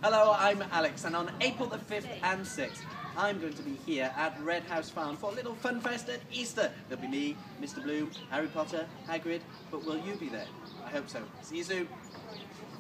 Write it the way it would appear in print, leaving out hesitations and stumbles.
Hello, I'm Alex, and on April the 5th and 6th, I'm going to be here at Red House Farm for a little fun fest at Easter. There'll be me, Mr. Bloom, Harry Potter, Hagrid, but will you be there? I hope so. See you soon.